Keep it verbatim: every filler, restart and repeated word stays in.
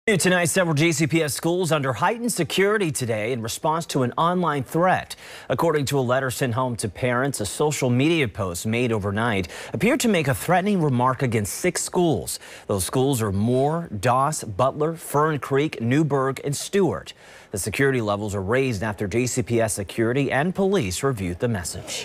Tonight, several J C P S schools under heightened security today in response to an online threat. According to a letter sent home to parents, a social media post made overnight appeared to make a threatening remark against six schools. Those schools are Moore, Doss, Butler, Fern Creek, Newburgh, and Stewart. The security levels are raised after J C P S security and police reviewed the message.